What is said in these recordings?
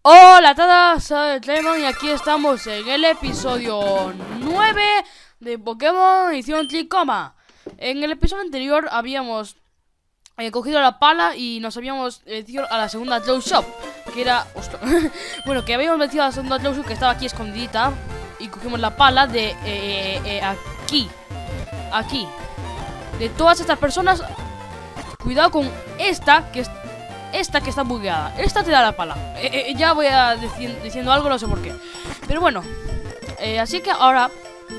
Hola a todos, soy Draymond y aquí estamos en el episodio 9 de Pokémon Edición Tricoma. En el episodio anterior habíamos cogido la pala y nos habíamos metido a la segunda Close Shop, que era... bueno, que habíamos metido a la segunda Close Shop que estaba aquí escondidita. Y cogimos la pala de aquí. De todas estas personas. Cuidado con esta que está bugueada. Esta te da la pala. Ya voy a diciendo algo, no sé por qué. Pero bueno, así que ahora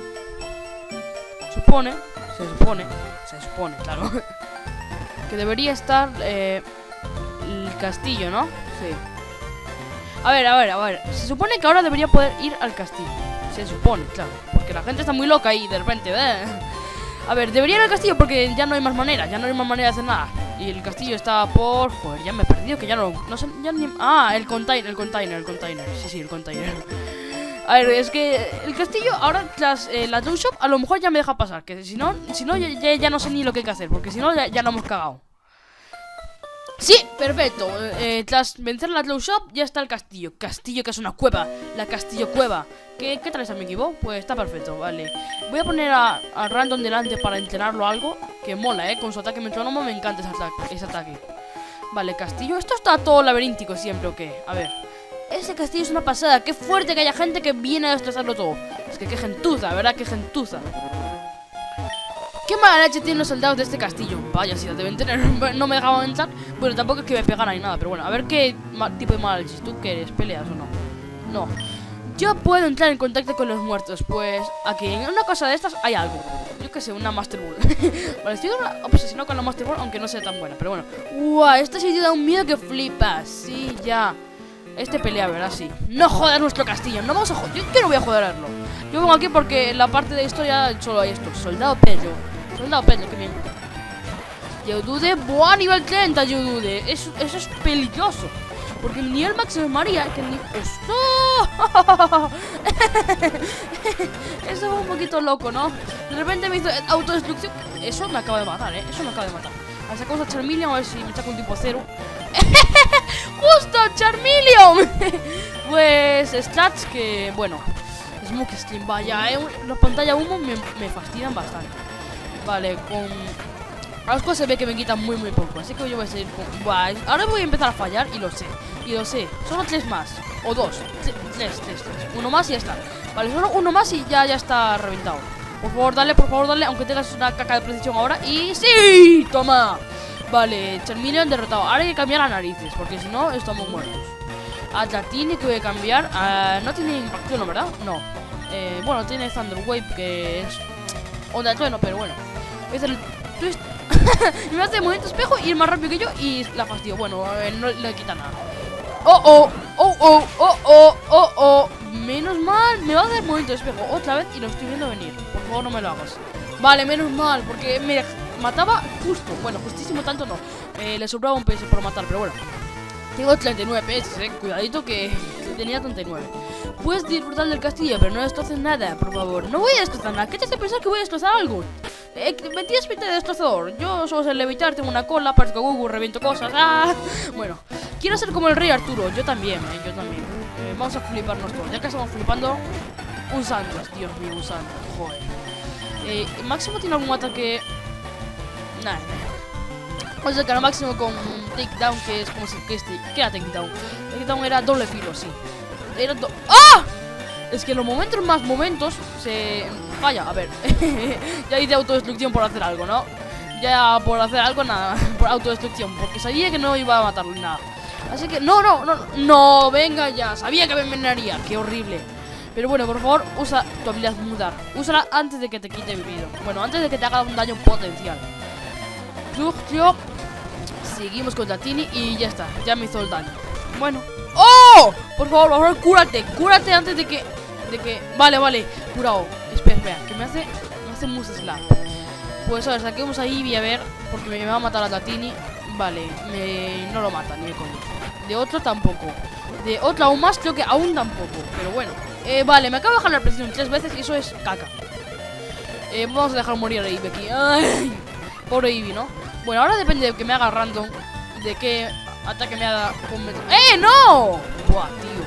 se supone, claro, que debería estar el castillo, ¿no? Sí. A ver. Se supone que ahora debería poder ir al castillo. Se supone, claro. Porque la gente está muy loca y de repente... A ver, debería ir al castillo porque ya no hay más manera. Ya no hay más manera de hacer nada. Y el castillo está por... Joder, ya me he perdido, que ya no sé, ya ni... Ah, el container. Sí, el container. A ver, es que el castillo, ahora la Toy Shop a lo mejor ya me deja pasar. Que si no ya no sé ni lo que hay que hacer. Porque si no ya lo hemos cagado. Sí, perfecto. Tras vencer la Close Shop ya está el castillo. Castillo que es una cueva. La castillo cueva. ¿Qué traes a mi equipo? Pues está perfecto, vale. Voy a poner a Random delante para entrenarlo algo. Que mola, con su ataque metrónomo me encanta ese ataque. Vale, castillo. Esto está todo laberíntico siempre, ¿o qué? A ver. Ese castillo es una pasada. Qué fuerte que haya gente que viene a destrozarlo todo. Es que qué gentuza, ¿verdad? Qué gentuza. ¿Qué mala leche tienen los soldados de este castillo? Vaya, si la deben tener. No me dejaban entrar. Bueno, tampoco es que me pegaran ni nada. Pero bueno, a ver qué tipo de mala leche. ¿Tú qué eres? ¿Peleas o no? No. Yo puedo entrar en contacto con los muertos. Pues aquí en una cosa de estas hay algo. Yo qué sé, una Master Ball. Vale, estoy obsesionado con la Master Ball, aunque no sea tan buena. Pero bueno. ¡Guau! Este sitio da un miedo que flipas. Sí, ya. Este pelea, ¿verdad? Sí. No jodas nuestro castillo. No vamos a joder. Yo no voy a joderlo. Yo vengo aquí porque en la parte de historia solo hay esto. Soldado Pedro. Soldado Pedro, qué bien. Geodude, buah, nivel 30 Geodude. Eso es peligroso. Porque el nivel máximo de María, que ni... ¡Oh! Eso fue un poquito loco, ¿no? De repente me hizo autodestrucción. Eso me acaba de matar, Eso me acaba de matar. Ahora sacamos a Charmeleon a ver si me saca un tipo 0. ¡Justo, Charmeleon! Pues stats que, bueno, Smoke Screen, vaya, las pantallas humo me fastidian bastante. Vale, con... Las cosas se ve que me quitan muy poco. Así que yo voy a seguir con... Buah, ahora voy a empezar a fallar y lo sé. Solo 3 más. O 2. 3. Uno más y ya está. Vale, solo uno más y ya está reventado. Por favor, dale. Aunque tengas una caca de precisión ahora. Y ¡sí! ¡Toma! Vale, Charmeleon derrotado. Ahora hay que cambiar las narices, porque si no, estamos muertos. A Dratini que voy a cambiar. No tiene impacto, ¿no? ¿Verdad? No. Bueno, tiene Thunder Wave, que es onda de trueno, pero bueno. Voy a hacer el twist. Y me hace movimiento espejo y es más rápido que yo y la fastidio. Bueno, no le quita nada. Oh. Menos mal, me va a dar movimiento espejo otra vez y lo estoy viendo venir. Por favor, no me lo hagas. Vale, menos mal, porque me mataba justo. Bueno, justísimo tanto no. Le sobraba un PS por matar, pero bueno. Tengo 39 PS, cuidadito que tenía 39. Puedes disfrutar del castillo, pero no destroces nada, por favor. No voy a destrozar nada. ¿Qué te hace pensar que voy a destrozar algo? Me tienes pinta de destrozador. Yo solo sé levitar, tengo una cola, parezco Google, reviento cosas. Bueno, quiero ser como el rey Arturo. Yo también. Vamos a fliparnos todos. Ya que estamos flipando, un Sandras, Dios mío, un Sandras. Joder. ¿Máximo tiene algún ataque? Nada. Vamos a sacar al máximo con takedown, que es como si... ¿Qué era takedown? Takedown era doble filo, sí. Era ¡ah! Es que en los momentos se falla. A ver. Ya hice autodestrucción por hacer algo, ¿no? Ya por hacer algo, nada. Por autodestrucción. Porque sabía que no iba a matarlo nada. Así que, no, venga ya. Sabía que me envenenaría. Qué horrible. Pero bueno, por favor, usa tu habilidad mudar. Úsala antes de que te quite vivido. Bueno, antes de que te haga un daño potencial. Seguimos con Dratini y ya está. Ya me hizo el daño. Bueno. ¡Oh! Por favor, cúrate antes de que... Vale, curado. Espera, que me hace Mousse Slap. Pues a ver, saquemos a Eevee a ver, porque me va a matar a Dratini. Vale, no lo mata ni de coño. De otro tampoco. De otro aún más, creo que aún tampoco. Pero bueno, vale, me acabo de bajar la presión 3 veces y eso es caca. Vamos a dejar morir a Eevee aquí. Ay, pobre Eevee, ¿no? Bueno, ahora depende de que me haga random. De qué ataque me haga con... ¡No! Buah, tío.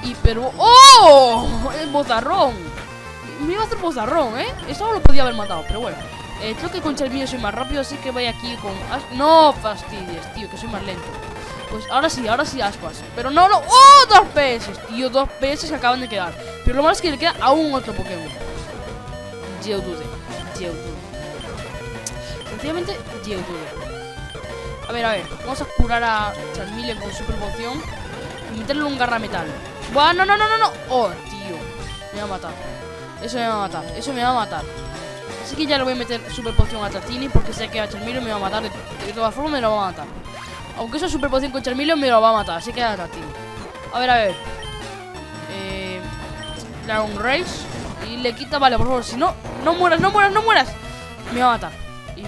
Hiper... ¡Oh! El bozarrón. Me iba a hacer bozarrón, ¿eh? Eso lo podía haber matado, pero bueno. Creo que con Charmeleon soy más rápido, así que voy aquí con... No fastidies, tío, que soy más lento. Pues ahora sí, Ascuas. Pero no, no. ¡Oh! 2 PS, tío, 2 PS que acaban de quedar. Pero lo malo es que le queda aún otro Pokémon. Geodude. Sencillamente, Geodude. A ver, vamos a curar a Charmeleon con super poción y meterle un garra metal. ¡Buah! No. ¡Oh, tío! Me va a matar. Eso me va a matar. Así que ya le voy a meter super poción a Tatini porque sé que a Charmeleon me va a matar. De todas formas me lo va a matar. Aunque eso super poción con Charmeleon me lo va a matar. Así que a Tatini. A ver. Dragon Rage. Y le quita, vale, por favor. Si no, no mueras. Me va a matar.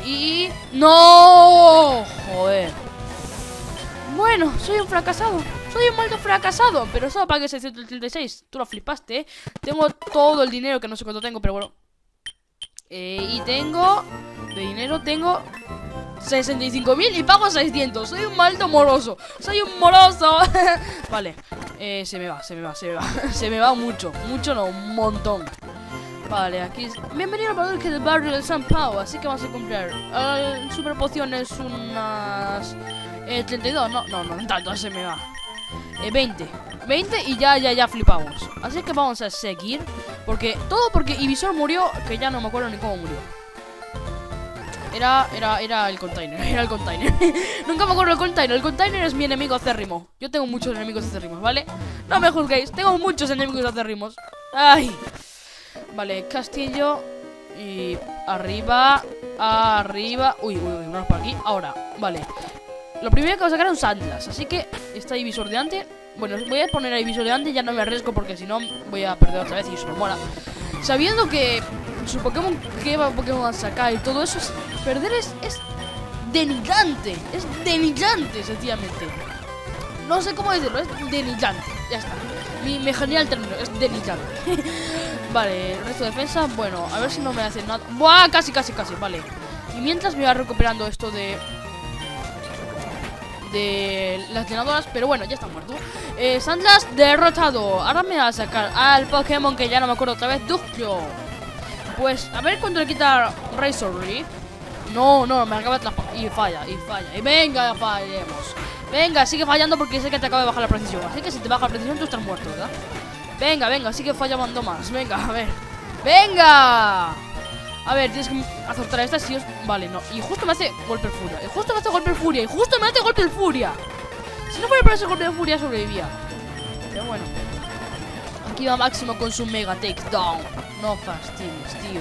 ¡No! Joder. Bueno, soy un fracasado. Soy un maldito fracasado. Pero solo pagué 636. Tú lo flipaste, ¿eh? Tengo todo el dinero, que no sé cuánto tengo, pero bueno. Y tengo... De dinero tengo 65.000 y pago 600. Soy un maldito moroso. Soy un moroso. Vale. Se me va. Se me va mucho. Mucho no, un montón. Vale, aquí es... Bienvenido al parque del barrio de San Pau. Así que vamos a comprar super pociones unas 32, no tanto, se me va 20 y ya flipamos. Así que vamos a seguir. Porque Ivysaur murió, que ya no me acuerdo ni cómo murió. Era el container. Nunca me acuerdo del container. El container es mi enemigo acérrimo. Yo tengo muchos enemigos acérrimos, ¿vale? No me juzguéis, tengo muchos enemigos acérrimos. Ay. Vale, castillo. Y arriba. Uy, vamos por aquí. Ahora, vale. Lo primero que voy a sacar es un Sandlash. Así que está Ivysaur de antes. Bueno, voy a poner a Ivysaur de antes. Ya no me arriesgo porque si no voy a perder otra vez y se me mola. Sabiendo que su Pokémon, qué Pokémon va a sacar y todo eso, perder es denigrante. Es denigrante, sencillamente. No sé cómo decirlo, es denigrante. Ya está. Me genera el término, es denigrante. Vale, el resto de defensa, bueno, a ver si no me hacen nada. ¡Buah! Casi, vale. Y mientras me va recuperando esto de las llenadoras, pero bueno, ya está muerto. Sandlash derrotado. Ahora me va a sacar al Pokémon que ya no me acuerdo otra vez, Ductio. Pues, a ver cuánto le quita Razor Leaf. No, me acaba de y falla. Y venga, fallemos. Venga, sigue fallando porque sé que te acaba de bajar la precisión. Así que si te baja la precisión tú estás muerto, ¿verdad? Venga, sigue fallando más. Venga, a ver. ¡Venga! A ver, tienes que acertar a esta, sí. Vale, no. Y justo me hace golpe de furia. Si no fuera por ese golpe de furia, sobrevivía. Pero bueno. Aquí va Máximo con su Mega Takedown. No fastidies, tío.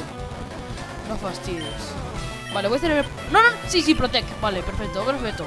Vale, voy a hacer... No, sí, Protect. Vale, perfecto.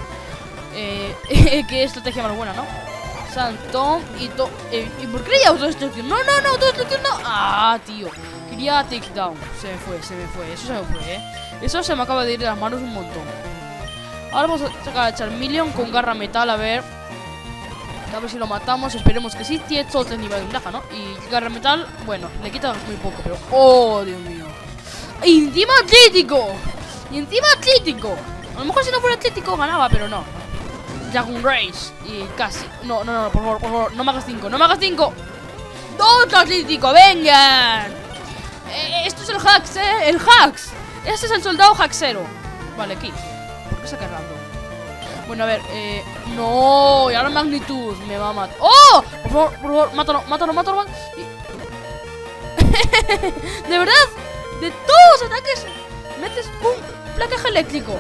Qué estrategia más buena, ¿no? Santón y ¿por qué le autodestrucción? No, autodestrucción no. Ah, tío. Quería takedown. Se me fue. Eso se me acaba de ir de las manos un montón. Ahora vamos a sacar a Charmeleon con garra metal, a ver si lo matamos. Esperemos que sí. Tiene todos 3 niveles de ventaja, ¿no? Y garra metal, bueno, le quita muy poco, pero... ¡Oh, Dios mío! ¡Y encima atlético! A lo mejor si no fuera atlético ganaba, pero no. Dragon Rage. Y casi. No, por favor, no me hagas 5. ¡Dos atlético! ¡Venga! Esto es el Hacks, el Hacks. Este es el soldado Haxero. Vale, aquí. ¿Por qué saca random? Bueno, a ver, no, y ahora Magnitud me va a matar. ¡Oh! Por favor, mátalo. De verdad, de todos los ataques me haces un placaje eléctrico.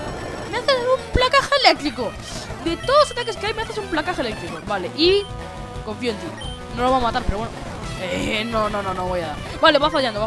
De todos los ataques que hay me haces un placaje eléctrico. Vale, y confío en ti. No lo va a matar, pero bueno. No voy a dar. Vale, va fallando.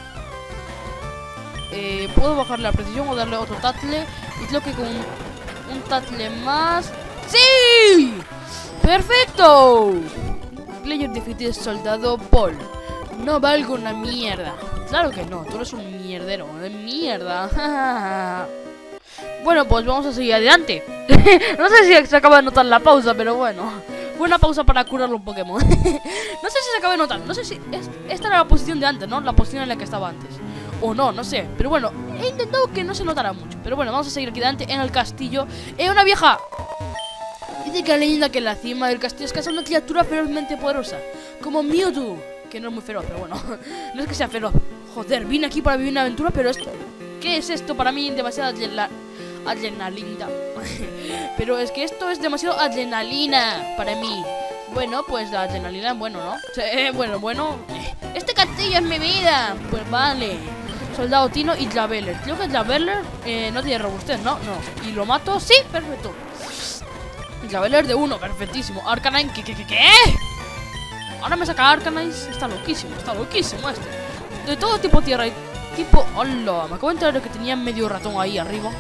Puedo bajarle la precisión o darle otro tatle. Y creo que con un tatle más. ¡Sí! ¡Perfecto! Player defeated soldado Paul. No valgo una mierda. Claro que no, tú eres un mierdero de mierda. Bueno, pues vamos a seguir adelante. No sé si se acaba de notar la pausa, pero bueno. Fue una pausa para curar los Pokémon. No sé si se acaba de notar. No sé si esta era la posición de antes, ¿no? La posición en la que estaba antes. O no sé. Pero bueno, he intentado que no se notara mucho. Pero bueno, vamos a seguir aquí adelante en el castillo. Una vieja Dice que la leyenda que en la cima del castillo es casa una criatura ferozmente poderosa, como Mewtwo, que no es muy feroz, pero bueno, no es que sea feroz. Joder, vine aquí para vivir una aventura, pero esto, ¿qué es esto? Para mí demasiada adrenalina. Pero es que esto es demasiado adrenalina para mí. Bueno, pues la adrenalina es bueno, ¿no? Bueno. Este castillo es mi vida. Pues vale. Soldado Tino y Traveler. Creo que Traveler no tiene robustez, ¿no? No. ¿Y lo mato? Sí, perfecto. Traveler de 1, perfectísimo. Arcanine, ¿qué? Ahora me saca Arcanine. Está loquísimo este. De todo tipo tierra y tipo... ¡Hola! Me acabo de enterar que tenía medio ratón ahí arriba.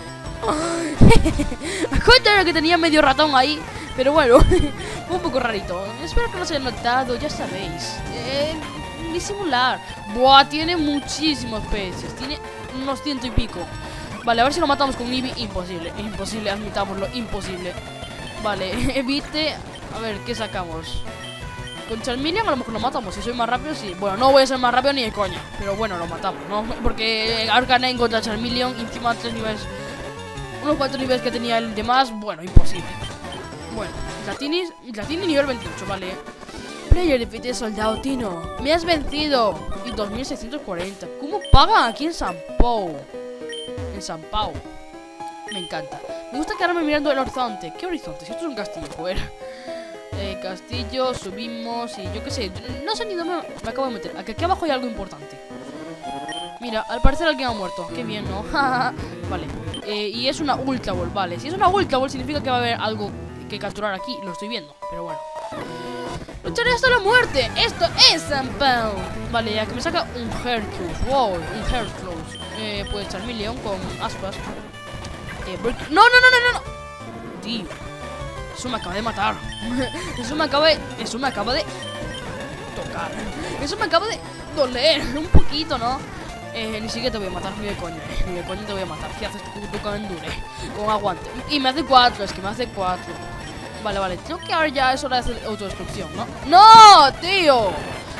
Me acabo de enterar que tenía medio ratón ahí. Pero bueno, fue un poco rarito. Espero que no se haya notado, ya sabéis. Disimular. Buah, tiene muchísimos peces. Tiene unos 100 y pico. Vale, a ver si lo matamos con Eevee. Imposible, admitámoslo, imposible. Vale, evite. A ver, ¿qué sacamos? Con Charmeleon a lo mejor lo matamos. Si soy más rápido, sí. Bueno, no voy a ser más rápido ni de coña. Pero bueno, lo matamos, ¿no? Porque Arcanine contra Charmeleon, encima 3 niveles. Unos 4 niveles que tenía el demás. Bueno, imposible. Bueno, Dratini nivel 28, vale. Player defeated soldado Tino. Me has vencido. Y 2640. ¿Cómo pagan aquí en San Pau? En San Pau. Me encanta. Me gusta quedarme mirando el horizonte. ¿Qué horizonte? Si esto es un castillo, joder. Castillo, subimos y yo qué sé. No sé ni dónde me acabo de meter. Aquí abajo hay algo importante. Mira, al parecer alguien ha muerto. Qué bien, ¿no? Vale. Y es una Ultra Ball, vale. Si es una Ultra Ball significa que va a haber algo que capturar aquí. Lo estoy viendo, pero bueno. Lucharé hasta la muerte. Esto es San Pau. Vale, ya que me saca un Hercules. Wow, un Hercules. Pues Charmeleon con aspas. No. Tío. Eso me acaba de matar. Eso me acaba de tocar. Eso me acaba de doler. Un poquito, ¿no? Ni siquiera te voy a matar, ni de coño. Ni de coño te voy a matar. ¿Qué haces tú con endure? Con aguante. Y me hace 4, es que me hace 4. Vale. Creo que ahora ya es hora de hacer autodestrucción, ¿no? ¡No, tío!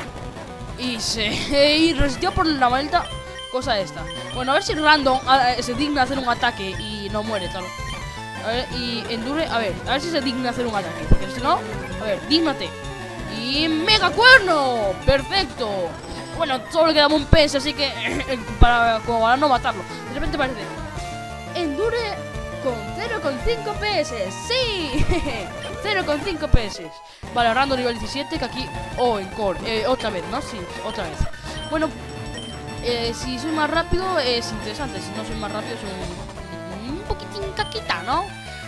Y resistió por la maldita cosa esta. Bueno, a ver si Random se digna hacer un ataque y no muere, claro. A ver, y Endure, a ver si se digna hacer un ataque. Porque si no, a ver, dígnate. Y Mega Cuerno. Perfecto. Bueno, solo le quedaba un PS, así que para no matarlo. De repente parece Endure con 0,5 PS. ¡Sí! 0,5 PS. Vale, Random nivel 17, que aquí... Oh, en core, otra vez, ¿no? Sí, otra vez. Bueno, si soy más rápido es interesante. Si no soy más rápido soy un poquitín caquita, ¿no?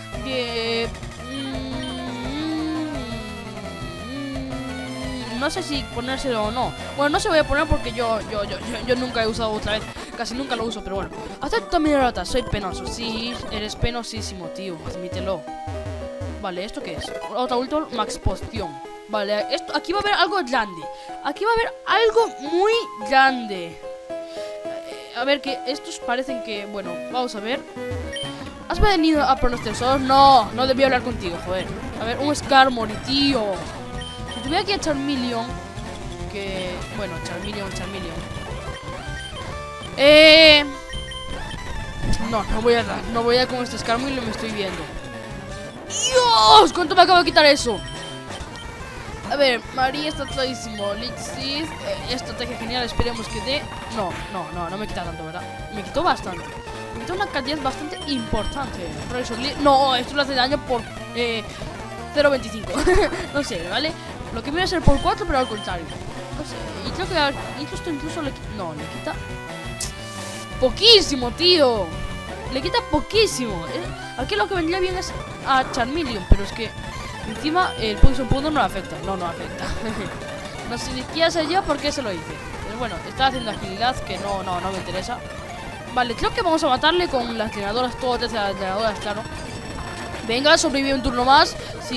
No sé si ponérselo o no. Bueno, no se voy a poner porque yo nunca he usado otra vez. Casi nunca lo uso, pero bueno. Acepto mi derrota, soy penoso. Sí, eres penosísimo, tío, admítelo. Vale, ¿esto qué es? Otra Ultra Max Poción. Vale, esto, aquí va a haber algo grande. Aquí va a haber algo muy grande. A ver, que estos parecen que... Bueno, vamos a ver. ¿Has venido a por los tesoros? No debí hablar contigo, joder. A ver, un Skarmory, tío. Si tuviera aquí a Charmeleon, que... Bueno, Charmeleon. No voy a con este Skarmory y me estoy viendo. ¡Dios! ¿Cuánto me acabo de quitar eso? A ver, María está todísimo. Lixis, estrategia genial, esperemos que dé. No me quita tanto, ¿verdad? Me quitó bastante. Me quitó una cantidad bastante importante. No, esto le hace daño por 0,25. No sé, ¿vale? Lo que me voy a hacer por 4, pero al contrario. No sé, y creo que incluso le quita. No, le quita poquísimo, tío. Le quita poquísimo. Aquí lo que vendría bien es a Charmeleon, pero es que encima el Poison Powder no le afecta. No afecta. No sé ni qué hacer yo por qué se lo hice. Pero bueno, está haciendo agilidad que no me interesa. Vale, creo que vamos a matarle con las drenadoras, todas las drenadoras, claro. Venga, sobrevive un turno más.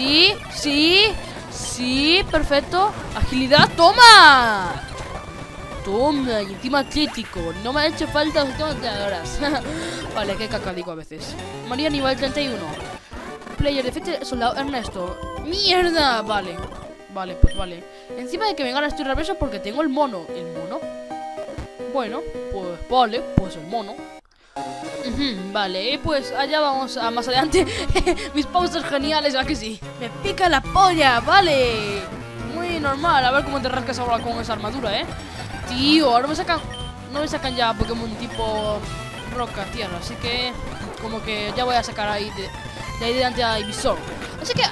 Sí, perfecto. Agilidad, toma. Toma, y encima crítico. No me ha hecho falta las últimas drenadoras. Vale, qué caca digo a veces. María nivel 31. Player defeated soldado Ernesto. ¡Mierda! Vale, pues vale. Encima de que me gana estoy rabioso porque tengo el mono. ¿El mono? Bueno, pues vale, pues el mono. Vale, pues allá vamos a más adelante. Mis pausas geniales, ¿a que sí? Me pica la polla, vale. Muy normal, a ver cómo te rascas ahora con esa armadura, Tío, ahora me sacan... No me sacan ya Pokémon tipo roca, tierra, así que... Como que ya voy a sacar ahí de ahí delante a Ivysaur. Así que...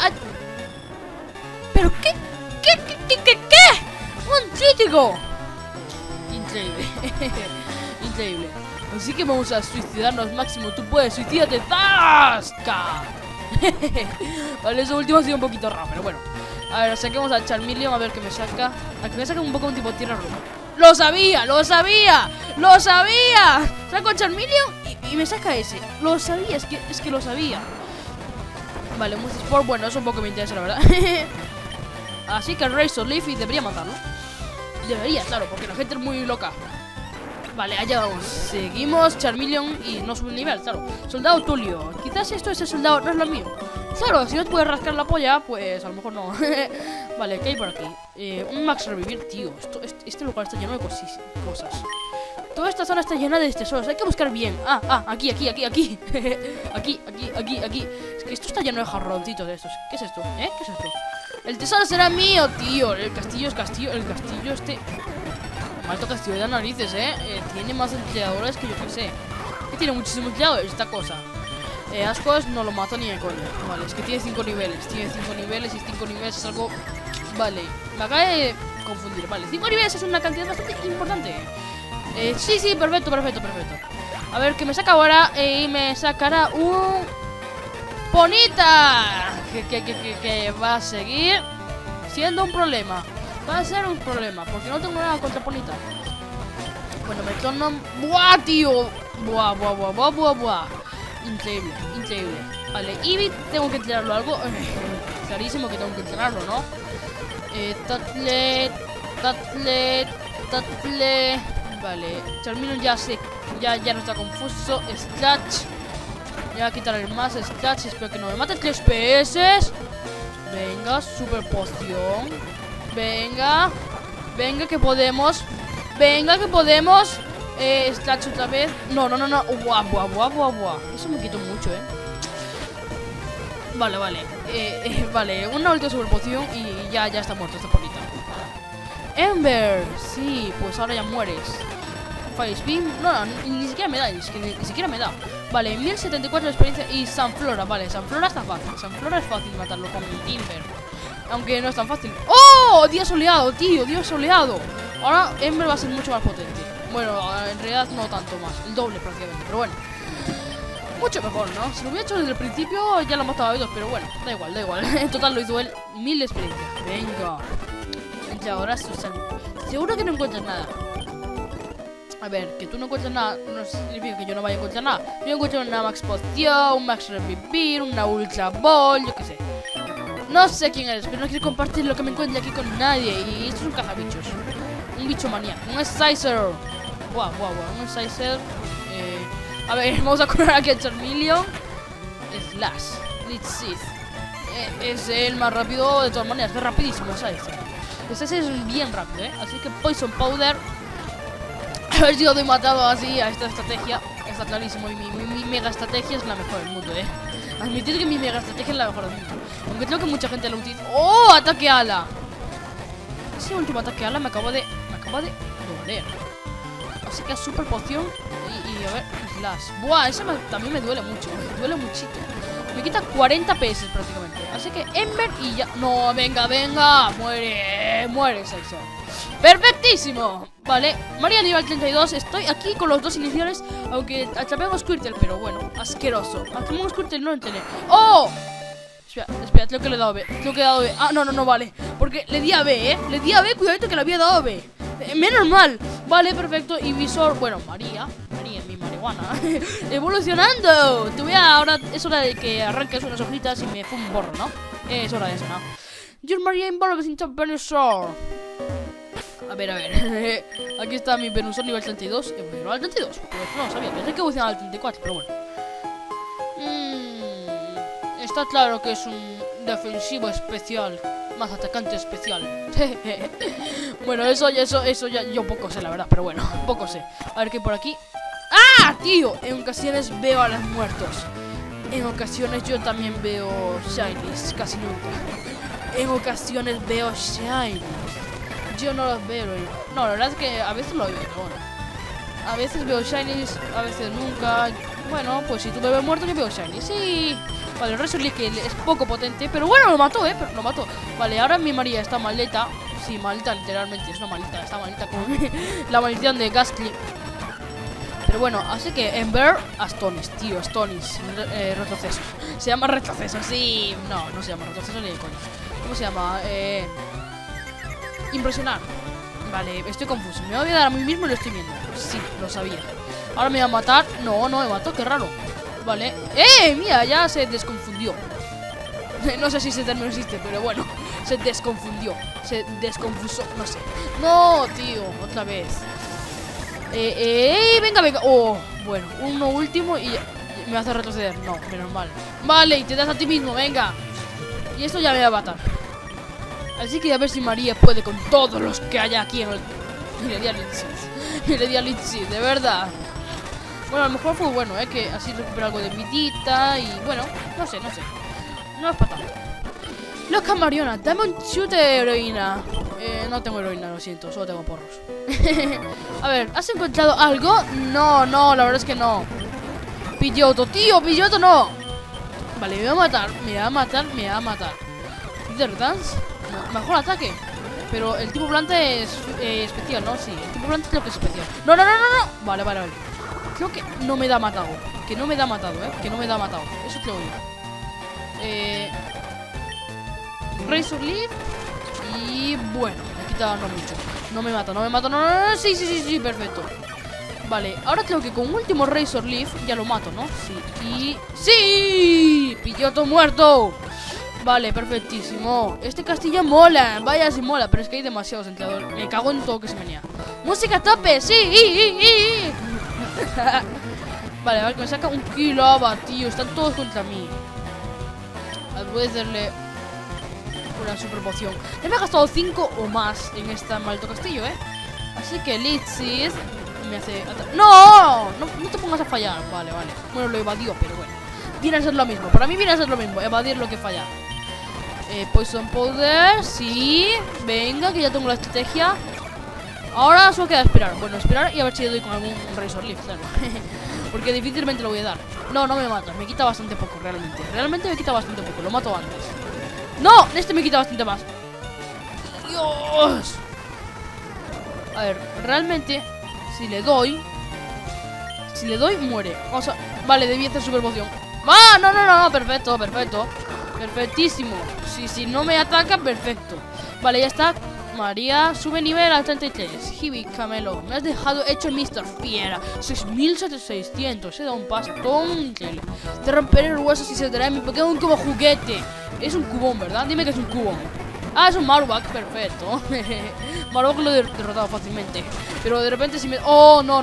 ¿Pero qué? ¿Qué? ¡Un crítico! Increíble. Increíble. Así que vamos a suicidarnos máximo. Tú puedes, suicídate. ¡Zasca! Vale, eso último ha sido un poquito raro, pero bueno. A ver, saquemos al Charmeleon a ver qué me saca. A que me saca un Pokémon tipo tierra roja. ¡Lo sabía! ¡Lo sabía! ¡Lo sabía! Saco al Charmeleon y me saca ese. Lo sabía, es que lo sabía. Vale, Multisport, bueno, eso un poco me interesa, la verdad. Así que Razor Leaf debería matarlo. Debería, claro, porque la gente es muy loca. Vale, allá vamos. Seguimos, Charmeleon y no sube el nivel, claro. Soldado Tulio. Quizás ese soldado no es lo mío. Claro, si no te puedes rascar la polla, pues a lo mejor no. Vale, ¿qué hay por aquí? Un Max Revivir, tío. Este lugar está lleno de cosas. Toda esta zona está llena de tesoros. Hay que buscar bien. Aquí. Aquí. Aquí. Es que esto está lleno de jarroncitos de estos. ¿Qué es esto? ¿Qué es esto? El tesoro será mío, tío. El castillo es castillo. El castillo este... Malto castillo de las narices, tiene más empleadores que yo que sé. Que tiene muchísimos empleadores esta cosa. Ascuas no lo mato ni de coña. Vale, es que tiene 5 niveles. Tiene 5 niveles y 5 niveles es algo... Vale, me acaba de confundir. Vale, 5 niveles es una cantidad bastante importante. Sí, perfecto. A ver, que me saca ahora y me sacará un... Ponita. Que va a seguir siendo un problema. Va a ser un problema, porque no tengo nada contra Ponita. Bueno, me torno... ¡Buah, tío! ¡Buah! Increíble. Vale, Eevee, tengo que entrenarlo algo. Clarísimo que tengo que entrenarlo, ¿no? Tatlet. Vale, Charmeleon ya no está confuso. Scratch. Ya voy a quitar el más Scratch. Espero que no me mate 3 PS. Venga, super poción. Venga, que podemos. Scratch otra vez. No. Buah. Eso me quito mucho, Vale. Vale, una última super poción y ya está muerto esta Ponita. Ember, sí, pues ahora ya mueres. Fire Spin, no, ni siquiera me da, ni siquiera me da. Vale, 1074 de experiencia y Sunflora, vale, Sunflora está fácil. Sunflora es fácil matarlo con Ember. Aunque no es tan fácil. ¡Oh! Día soleado, tío, día soleado. Ahora Ember va a ser mucho más potente. Bueno, en realidad no tanto más, el doble prácticamente, pero bueno. Mucho mejor, ¿no? Si lo hubiera hecho desde el principio ya lo mataba a dos, pero bueno, da igual. En total lo hizo él 1000 de experiencia. Venga. Y ahora seguro que no encuentras nada. A ver, que tú no encuentras nada no significa que yo no vaya a encontrar nada. Yo encuentro una Max Poción, un Max Revivir, una Ultra Ball, yo qué sé. No sé quién eres, pero no quiero compartir lo que me encuentre aquí con nadie. Y esto es un cazabichos. Un bicho maníaco. Un Scyther. Guau. Un Scyther. A ver, vamos a curar aquí a Charmeleon. Slash. Leech. Es el más rápido de todas maneras. Es rapidísimo, Scyther. Ese es bien rápido, Así que Poison Powder. A ver si lo he matado así a esta estrategia. Está clarísimo. Y mi mega estrategia es la mejor del mundo, Admitir que mi mega estrategia es la mejor del mundo. Aunque creo que mucha gente lo utiliza. ¡Oh! ¡Ataque ala! Ese último ataque ala me acaba de doler. Así que super poción. Y a ver, Slash. Buah, esa también me duele mucho. Me duele muchito. Me quita 40 PS prácticamente. Así que Ember y ya. No, venga. Muere, Sexo. ¡Perfectísimo! Vale, María nivel 32. Estoy aquí con los dos iniciales. Aunque atrapé a Squirtle, pero bueno, asqueroso. Atrapé a Squirtle, no entendé. ¡Oh! Espera, creo que le he dado B. Ah, no, vale. Porque le di a B, Le di a B, cuidadito que le había dado B. Menos mal. Vale, perfecto. Y Visor, bueno, María, mi marihuana. Evolucionando. Ahora es hora de que arranques unas hojitas y me fume un borro, ¿no? Es hora de eso, ¿no? Your María involves into Venusaur. A ver. Aquí está mi Venusaur nivel 32. Evolucionó al 32. Pues no lo sabía. Pensé que evolucionaba al 34, pero bueno. Está claro que es un defensivo especial. Más atacante especial. Bueno, eso ya yo poco sé, la verdad. Pero bueno, poco sé. A ver qué hay por aquí. ¡Ah, tío! En ocasiones veo a los muertos. En ocasiones yo también veo shinies, casi nunca. En ocasiones veo shinies. Yo no los veo. No, la verdad es que a veces lo veo, bueno. A veces veo shinies, a veces nunca. Bueno, pues si tú me ves muerto, yo veo shinies. Sí. Vale, el Razor Leaf que es poco potente, pero bueno, lo mató, pero lo mató. Vale, ahora mi María está maldita. Sí, maldita, literalmente, es una maldita. Está maldita como la maldición de Gastly. Pero bueno, así que Ember, Astonis, tío, Astonis, retroceso. Se llama retroceso, sí. No, no se llama retroceso ni de coña. ¿Cómo se llama? Impresionar. Vale, estoy confuso. Me voy a dar a mí mismo y lo estoy viendo. Sí, lo sabía. Ahora me va a matar. No, no me mató, qué raro. Vale. Mira, ya se desconfundió. No sé si ese término existe, pero bueno. Se desconfundió. Se desconfusó, no sé. No, tío, otra vez. Venga, venga. Oh, bueno, uno último y me hace retroceder. No, menos mal. Vale, y te das a ti mismo, venga. Y esto ya me va a matar. Así que a ver si María puede con todos los que haya aquí en el... Y le di a Litzy. Y le di a Litzy, de verdad. Bueno, a lo mejor fue bueno, que así recupera algo de vidita. Y bueno, no sé. No es para tanto. Loca Mariona, dame un chute de heroína. No tengo heroína, lo siento, solo tengo porros. A ver, ¿has encontrado algo? No, la verdad es que no. Pilloto, tío, Pilloto no. Vale, me va a matar. Leader Dance, no, mejor ataque. Pero el tipo planta es especial, ¿no? Sí, el tipo planta es lo que es especial. No. Vale. Creo que no me da matado. Que no me da matado. Eso te lo digo. Razor Leaf. Y bueno, me quita no mucho. No me mata. No. Sí, perfecto. Vale, ahora creo que con último Razor Leaf ya lo mato, ¿no? Sí. Y... ¡sí! Pilloto muerto. Vale, perfectísimo. Este castillo mola. Vaya si mola, pero es que hay demasiados entrenadores. Me cago en todo que se venía. ¡Música a tope! ¡Sí! Vale, a ver, que me saca un kilo, tío. Están todos contra mí. Voy a hacerle una super poción. Ya me he gastado 5 o más en este maldito castillo, Así que Litzy me hace... ¡No! No te pongas a fallar. Vale. Bueno, lo evadió, pero bueno. Viene a ser lo mismo. Para mí viene a ser lo mismo. Evadir lo que fallar. Poison Powder. Sí. Venga, que ya tengo la estrategia. Ahora solo queda esperar. Bueno, esperar y a ver si le doy con algún Razor Leaf, claro. Porque difícilmente lo voy a dar. No me mata. Me quita bastante poco, realmente. Realmente me quita bastante poco. Lo mato antes. ¡No! Este me quita bastante más. ¡Dios! A ver, realmente, si le doy, muere. Vamos a... Vale, debí hacer super poción. ¡Ah! No, perfecto. Perfectísimo. Si no me ataca, perfecto. Vale, ya está. María, sube nivel al 33. Hibi, Camelo, me has dejado hecho Mr. Fiera. 6600, he dado un pastón. Te romperé los huesos y se te dará mi Pokémon como juguete. Es un cubón, ¿verdad? Dime que es un cubón. Ah, es un Marowak, perfecto. Marowak lo he derrotado fácilmente. Pero de repente si me... Oh, no.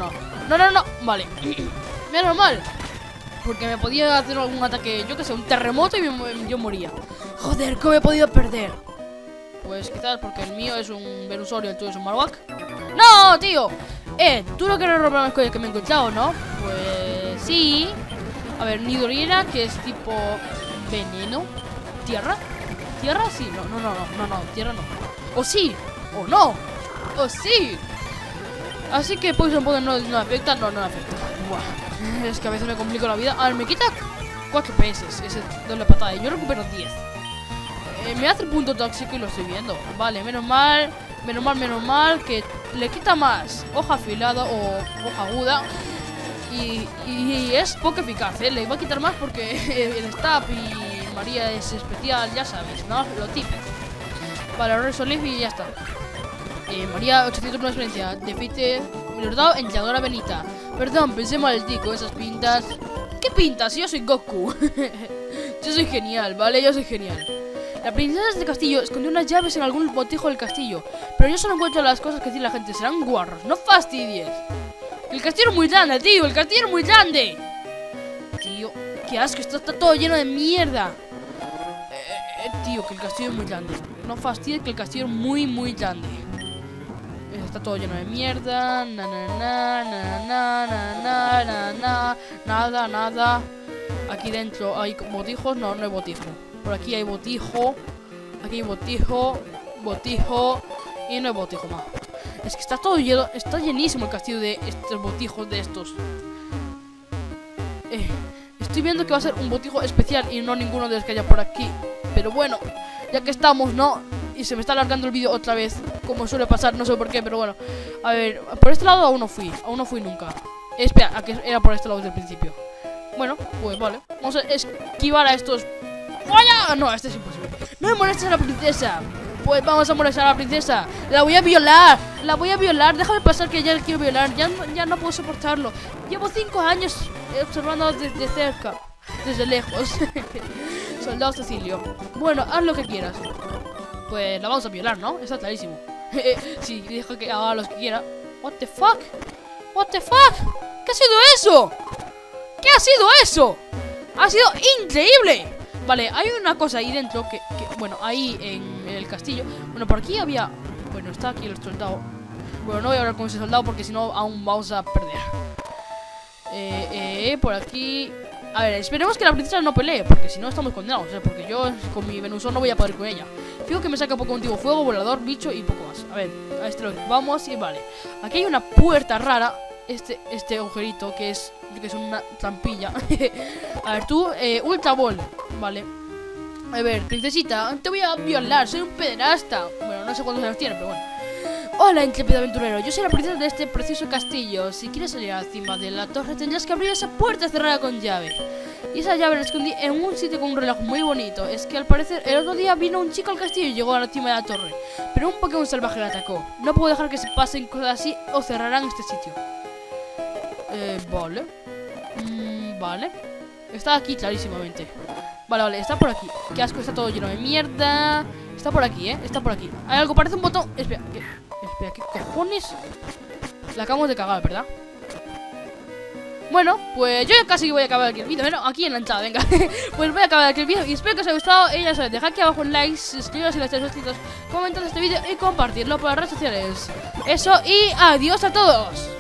Vale. Menos mal. Porque me podía hacer algún ataque, yo que sé, un terremoto y yo moría. Joder, ¿cómo he podido perder? Pues quizás porque el mío es un Venusaur y el tuyo es un Marowak. ¡No, tío! Tú no quieres robar las cosas que me he encontrado, ¿no? Pues sí. A ver, Nidorina, que es tipo veneno. ¿Tierra? ¿Tierra? Sí, no, tierra no. O sí, o no, o sí. Así que Poison Powder no afecta, no afecta. Buah. Es que a veces me complico la vida. A ver, me quita 4 PS ese doble patada y yo recupero 10. Me hace el punto tóxico y lo estoy viendo. Vale, menos mal que le quita más hoja afilada o hoja aguda. Y es poco eficaz, le va a quitar más porque el stab y María es especial, ya sabes, ¿no? Lo típico. Vale, Razor Leaf y ya está. María, 800 por experiencia. Defite, derrotado, entrenadora Benita. Perdón, pensé mal ti con esas pintas. ¿Qué pintas? Yo soy Goku. Yo soy genial, ¿vale? Yo soy genial. La princesa de este castillo escondió unas llaves en algún botijo del castillo. Pero yo solo encuentro las cosas que dice la gente. Serán guarros, no fastidies. El castillo es muy grande, tío. El castillo es muy grande. Tío, qué asco. Esto está todo lleno de mierda. Tío, que el castillo es muy grande. No fastidies, que el castillo es muy grande. está todo lleno de mierda. Nada, nada. Aquí dentro hay botijos. No, no hay botijo. Por aquí hay botijo. Aquí hay botijo. Botijo. Y no hay botijo más. Es que está todo lleno. Está llenísimo el castillo de estos botijos de estos. Estoy viendo que va a ser un botijo especial y no ninguno de los que haya por aquí. Pero bueno, ya que estamos, ¿no? Y se me está alargando el vídeo otra vez, como suele pasar, no sé por qué, pero bueno. A ver, por este lado aún no fui nunca. Espera, a que era por este lado desde el principio. Bueno, pues vale. Vamos a esquivar a estos. ¡Vaya! No, este es imposible. No me molestes a la princesa. Pues vamos a molestar a la princesa. La voy a violar. La voy a violar. Déjame pasar que ya la quiero violar. Ya no puedo soportarlo. Llevo 5 años observando desde cerca. Desde lejos. Soldado Cecilio. Bueno, haz lo que quieras. Pues la vamos a violar, ¿no? Está clarísimo. Sí, deja que haga lo que quiera. What the fuck? What the fuck? ¿Qué ha sido eso? ¿Qué ha sido eso? Ha sido increíble. Vale, hay una cosa ahí dentro que bueno, ahí en el castillo. Bueno, por aquí había. Bueno, está aquí el soldado. Bueno, no voy a hablar con ese soldado porque si no aún vamos a perder. Por aquí. A ver, esperemos que la princesa no pelee, porque si no estamos condenados, porque yo con mi Venusón no voy a poder con ella. Fijo que me saca poco antiguo fuego, volador, bicho y poco más. A ver, a este lo vamos y vale. Aquí hay una puerta rara. Este agujerito que es una trampilla. A ver, tú, Ultra Ball. Vale. A ver, princesita, te voy a violar, soy un pederasta. Bueno, no sé cuántos años tiene, pero bueno. Hola, intrépido aventurero, yo soy la princesa de este precioso castillo. Si quieres salir a la cima de la torre tendrás que abrir esa puerta cerrada con llave. Y esa llave la escondí en un sitio con un reloj muy bonito. Es que al parecer el otro día vino un chico al castillo y llegó a la cima de la torre, pero un Pokémon salvaje la atacó. No puedo dejar que se pasen cosas así o cerrarán este sitio. Vale. Vale. Está aquí clarísimamente. Vale, está por aquí. Qué asco, está todo lleno de mierda. Está por aquí, está por aquí. Hay algo, parece un botón. Espera, ¿qué cojones? La acabamos de cagar, ¿verdad? Bueno, pues yo casi voy a acabar aquí el vídeo. Bueno, aquí en la entrada, venga. Pues voy a acabar aquí el vídeo y espero que os haya gustado. Y ya sabéis, dejad aquí abajo un like, suscribiros si no estáis suscritos, comentad este vídeo y compartirlo por las redes sociales. Eso, y adiós a todos.